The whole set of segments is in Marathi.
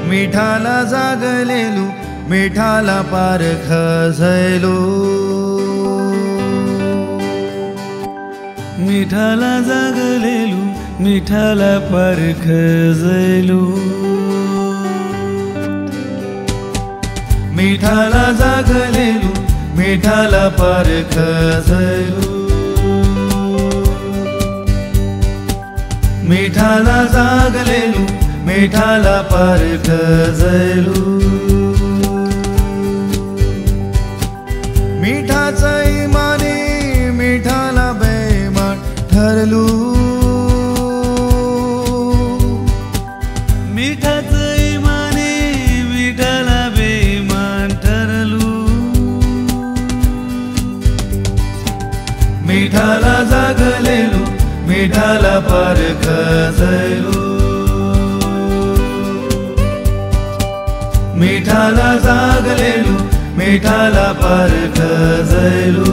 मिठाला जागलेलो मिठाला पारख झैलो मिठाला जागलेलो मिठाला पारख झैलो मिठाला जागलेलो मिठाला पारख झैलो मिठाला जागलेलो मिठाला पारख झैलो मिठाचा इमाने मिठाला बेमान ठरलो मिठाचा इमाने मिठाला बेमान ठरलो मिठाला जागलेलो मिठाला पारख झैलो मिठाला जागलेलो मिठाला पारख झैलो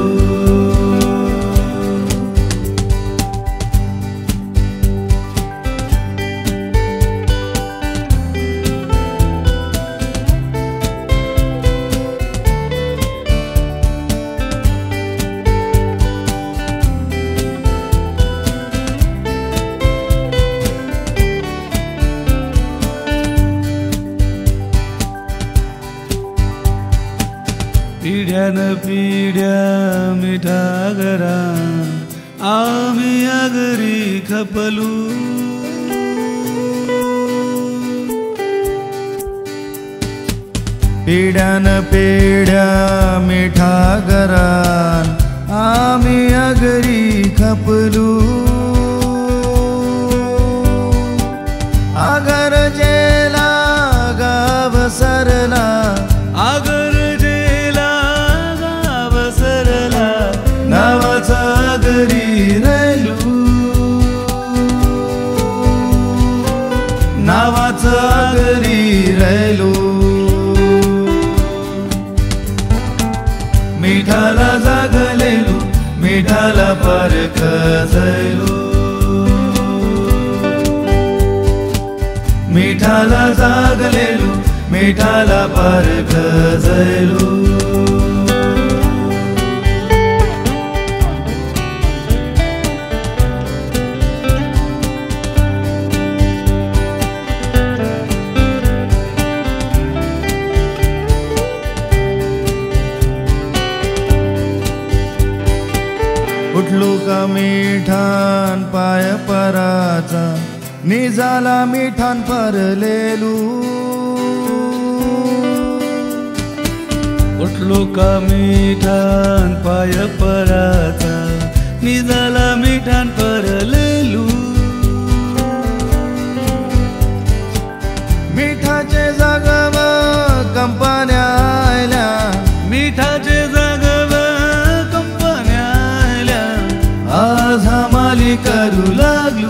पिढ्यान पिढ्या मिठा घरा आम्ही अगरी खपलू पिढ्यान पिढ्या मिठा घरान आम्ही अगरी खपलू आगर जेला गाव सरला आगर नावाचा घरी राहिलो नावाचा घरी राहिलो मिठाला जागलेलो मिठाला पारख झैलो मिठाला जागलेलो मिठाला पारख झैलो उठलो का मिठान पाय पराचा निजाला मिठान परलेलू उठलो का मिठान पाय पराचा निजाला मिठान परलेलू मिठाचे जागव कंपन्या आयल्या मिठाचे जागव कंपन्या आयल्या आज हमाली करू लागलो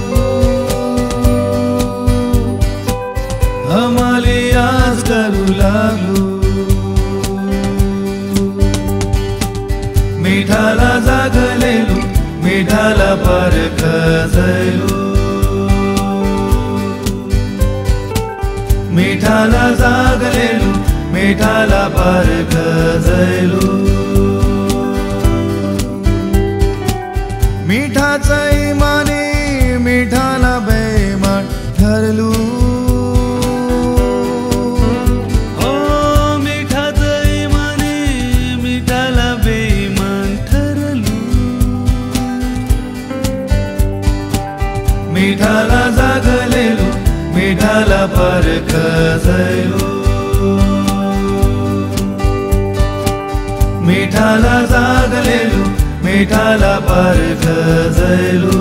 हमाली आज करू लागलो मिठाला जागलेलो मिठाला पारख झैलो मिठाला जागलेलो मिठाला पारख झैलो मिठाचा इमाने मिठाला बेमान ठरलो मिठाचा इमाने मिठाला बेमान ठरलो मिठाला जागलेलो मिठाला पारख झैलो मिठाला जागलेलो मिठाला पारख झैलो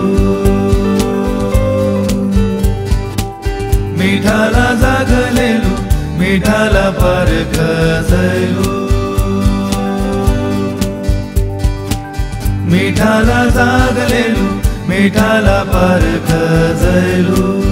मिठाला जागलेलो मिठाला पारख झैलो मिठाला जागलेलो मिठाला पारख झैलो